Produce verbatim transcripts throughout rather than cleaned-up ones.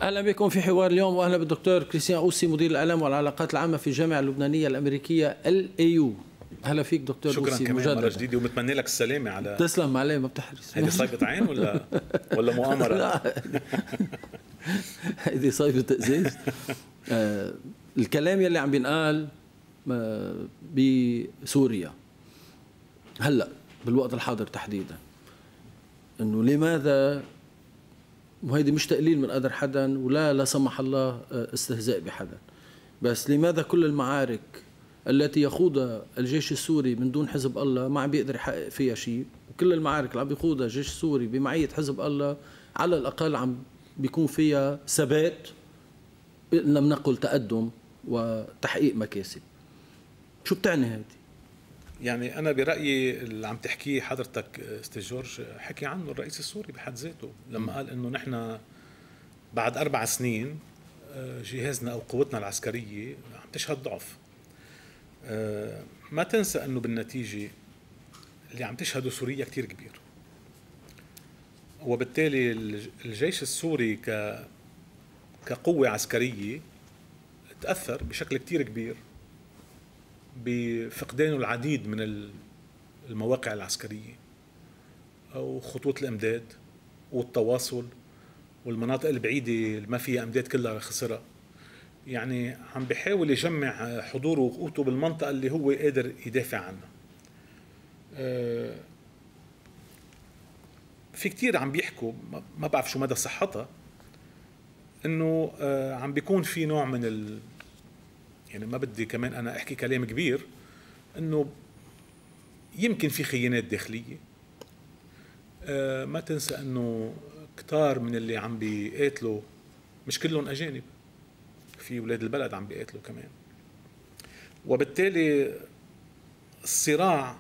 أهلا بكم في حوار اليوم، وأهلا بالدكتور كريستيان أوسي مدير الإعلام والعلاقات العامة في الجامعة اللبنانية الأمريكية ال إيه يو. أهلا فيك دكتور شكرا أوسي. كمان مجددا مرة جديدة، ومتمنى لك السلامة. على تسلم عليه، ما بتحرص. هيدي صيبة عين ولا ولا مؤامرة؟ لا هيدي صيبة إزاز. آه الكلام يلي عم بينقال آه بسوريا هلا بالوقت الحاضر تحديدا، انه لماذا، وهيدي مش تقليل من قدر حدا ولا لا سمح الله استهزاء بحدا، بس لماذا كل المعارك التي يخوضها الجيش السوري من دون حزب الله ما عم بيقدر يحقق فيها شيء، وكل المعارك اللي عم بيخوضها الجيش السوري بمعية حزب الله على الأقل عم بيكون فيها ثبات، إن لم نقل تقدم وتحقيق مكاسب؟ شو بتعني هيدي؟ يعني أنا برأيي اللي عم تحكيه حضرتك أستاذ جورج حكي عنه الرئيس السوري بحد ذاته لما قال إنه نحن بعد أربع سنين جهازنا أو قوتنا العسكرية عم تشهد ضعف. ما تنسى أنه بالنتيجة اللي عم تشهده سوريا كتير كبير، وبالتالي الجيش السوري ك كقوة عسكرية تأثر بشكل كتير كبير بفقدانه العديد من المواقع العسكرية أو خطوط الإمداد والتواصل، والمناطق البعيدة اللي ما فيها إمداد كلها خسرها. يعني عم بيحاول يجمع حضوره وقوته بالمنطقة اللي هو قادر يدافع عنها. أه في كتير عم بيحكوا، ما بعرف شو مدى صحتها، إنه أه عم بيكون في نوع من ال يعني ما بدي كمان أنا أحكي كلام كبير، إنه يمكن في خيانات داخلية. أه ما تنسى إنه كتار من اللي عم بيقاتلوا مش كلهم أجانب، في ولاد البلد عم بيقاتلوا كمان. وبالتالي الصراع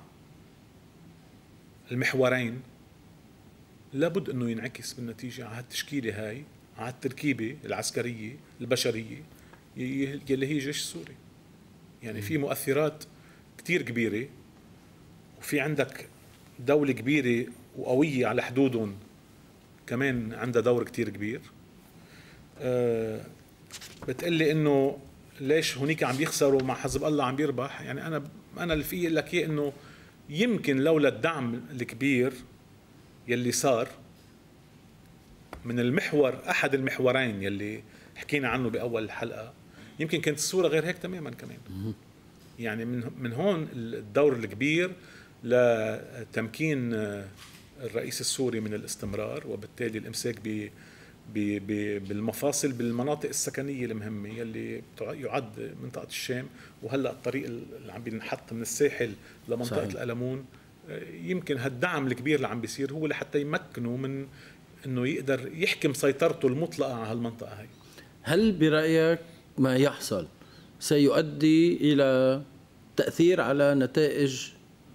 المحورين لابد انه ينعكس بالنتيجة على التشكيلة هاي، على التركيبة العسكرية البشرية يلي هي جيش السوري. يعني في مؤثرات كتير كبيرة، وفي عندك دولة كبيرة وقوية على حدودهم كمان عندها دور كتير كبير. أه بتقلي انه ليش هونيك عم بيخسروا مع حزب الله عم بيربح؟ يعني انا انا اللي في لك اياه انه يمكن لولا الدعم الكبير يلي صار من المحور، احد المحورين يلي حكينا عنه باول الحلقه، يمكن كانت الصوره غير هيك تماما كمان. يعني من من هون الدور الكبير لتمكين الرئيس السوري من الاستمرار، وبالتالي الامساك ب بالمفاصل بالمناطق السكنية المهمة يلي يعد منطقة الشام. وهلأ الطريق اللي عم بينحط من الساحل لمنطقة صحيح. الألمون، يمكن هالدعم الكبير اللي عم بيصير هو لحتى يمكنه من أنه يقدر يحكم سيطرته المطلقة على هالمنطقة هاي. هل برأيك ما يحصل سيؤدي إلى تأثير على نتائج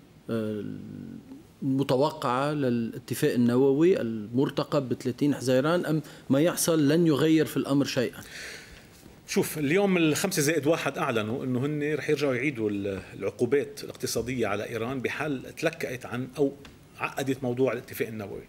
متوقعة للاتفاق النووي المرتقب ب ثلاثين حزيران، أم ما يحصل لن يغير في الأمر شيئا؟ شوف، اليوم الخمسة زائد واحد أعلنوا أنه هن رح يرجعوا يعيدوا العقوبات الاقتصادية على إيران بحال تلكأت عن أو عقدت موضوع الاتفاق النووي.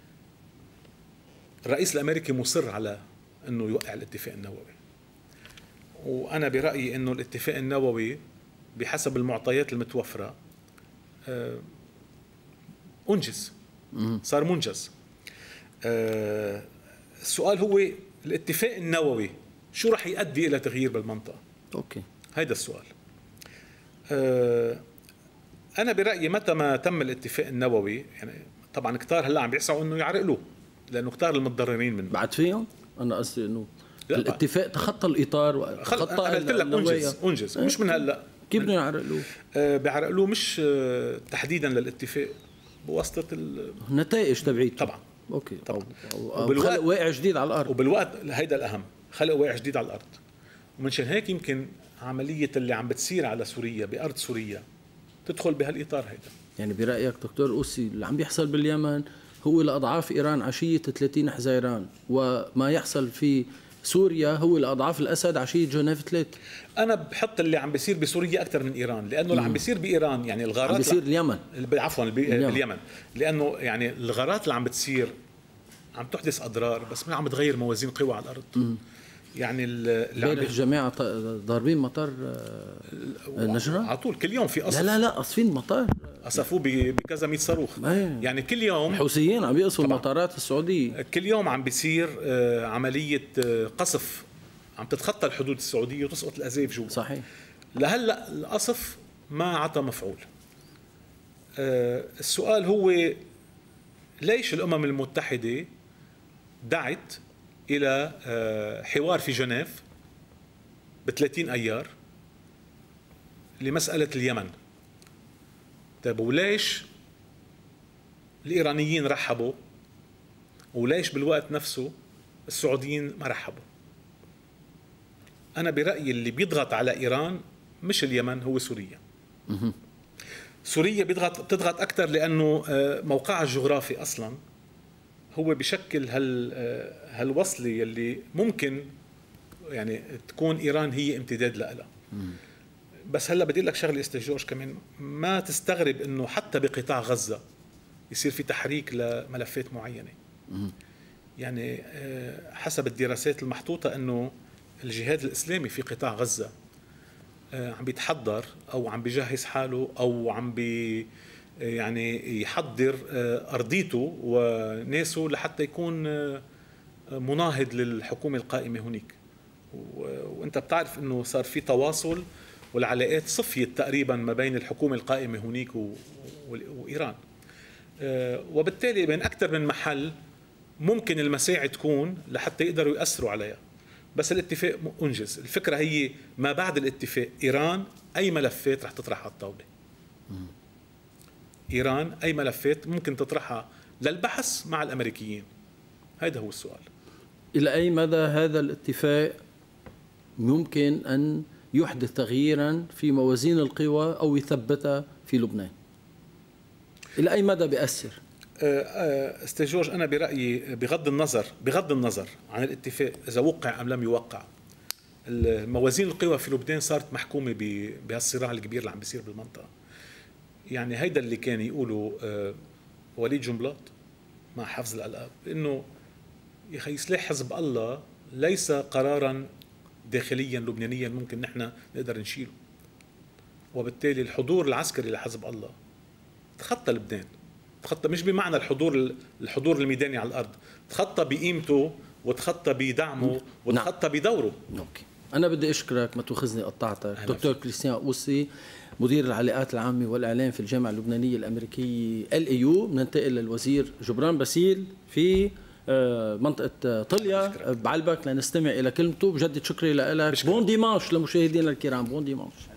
الرئيس الأمريكي مصر على أنه يوقع الاتفاق النووي، وأنا برأيي أنه الاتفاق النووي بحسب المعطيات المتوفرة أه أنجز، صار منجز. أه السؤال هو الاتفاق النووي شو رح يؤدي إلى تغيير بالمنطقة؟ أوكي، هيدا السؤال. أه أنا برأيي متى ما تم الاتفاق النووي، يعني طبعا كتار هلا عم بيسعوا إنه يعرقلوه لأنه كتار المتضررين منه. بعد فيهم؟ أنا قصدي إنه الاتفاق تخطى الإطار وتخطى. أنا قلت لك أنجز أنجز مش من هلا. كيف بدهم يعرقلوه؟ أه بيعرقلوه مش أه تحديدا للاتفاق، بواسطة النتائج تبعيته طبعا. اوكي طبعا. وخلق واقع جديد على الارض، وبالوقت هيدا الاهم، خلق واقع جديد على الارض. ومنشان هيك يمكن عمليه اللي عم بتصير على سوريا بارض سوريا تدخل بهالاطار هيدا. يعني برايك دكتور اوسي اللي عم بيحصل باليمن هو لاضعاف ايران عشيه ثلاثين حزيران، وما يحصل في سوريا هو لاضعاف الاسد عشيه جنيف ثلاثة؟ انا بحط اللي عم بيصير بسوريا اكثر من ايران، لانه اللي عم بيصير بايران يعني الغارات عم بيصير اليمن، عفوا باليمن، لانه يعني الغارات اللي عم بتصير عم تحدث اضرار بس ما عم تغير موازين قوى على الارض. م. يعني امبارح الجماعه ضاربين مطار نجران على طول كل يوم في قصف. لا لا لا قصفين مطار قصفوه بكذا مئة صاروخ. يعني كل يوم الحوثيين عم يقصفوا المطارات السعوديه. كل يوم عم بيصير عمليه قصف عم تتخطى الحدود السعوديه وتسقط الازايف جوا. صحيح. لهلا القصف ما عطى مفعول. السؤال هو ليش الامم المتحده دعت الى حوار في جنيف ب ثلاثين ايار لمساله اليمن؟ طيب وليش الايرانيين رحبوا وليش بالوقت نفسه السعوديين ما رحبوا؟ انا برايي اللي بيضغط على ايران مش اليمن، هو سوريا. سوريا بيضغط بتضغط اكثر لانه موقعها الجغرافي اصلا هو بشكل هال هالوصله يلي ممكن يعني تكون ايران هي امتداد لها. بس هلا بدي لك شغله استاذ جورج كمان، ما تستغرب انه حتى بقطاع غزه يصير في تحريك لملفات معينه. يعني حسب الدراسات المحطوطه انه الجهاد الاسلامي في قطاع غزه عم بيتحضر او عم بيجهز حاله او عم بي يعني يحضر ارضيته وناسه لحتى يكون مناهض للحكومه القائمه هناك. وانت بتعرف انه صار في تواصل والعلاقات صفيت تقريبا ما بين الحكومه القائمه هناك وايران. وبالتالي من اكثر من محل ممكن المساعي تكون لحتى يقدروا ياثروا عليها. بس الاتفاق انجز. الفكره هي ما بعد الاتفاق ايران اي ملفات رح تطرح على الطاوله. ايران اي ملفات ممكن تطرحها للبحث مع الامريكيين. هذا هو السؤال. الى اي مدى هذا الاتفاق ممكن ان يحدث تغييرا في موازين القوى او يثبتها في لبنان؟ الى اي مدى بيأثر؟ استاذ جورج، انا برايي بغض النظر بغض النظر عن الاتفاق اذا وقع ام لم يوقع، موازين القوى في لبنان صارت محكومه بهالصراع الكبير اللي عم بيصير بالمنطقه. يعني هيدا اللي كان يقولوا وليد جنبلاط مع حفظ الالقاب، انه يا اخي سلاح حزب الله ليس قرارا داخليا لبنانيا ممكن نحن نقدر نشيله. وبالتالي الحضور العسكري لحزب الله تخطى لبنان، تخطى مش بمعنى الحضور الحضور الميداني على الارض، تخطى بقيمته وتخطى بدعمه وتخطى بدوره. اوكي، انا بدي اشكرك، ما تاخذني قطعتك. دكتور كريستيان قوسي، مدير العلاقات العامه والاعلام في الجامعه اللبنانيه الامريكيه ال اي يو. بننتقل للوزير جبران باسيل في منطقه طليا بعلبك لنستمع الى كلمته. بجدد شكري لك. بون ديمانش لمشاهدينا الكرام. بون ديمانش.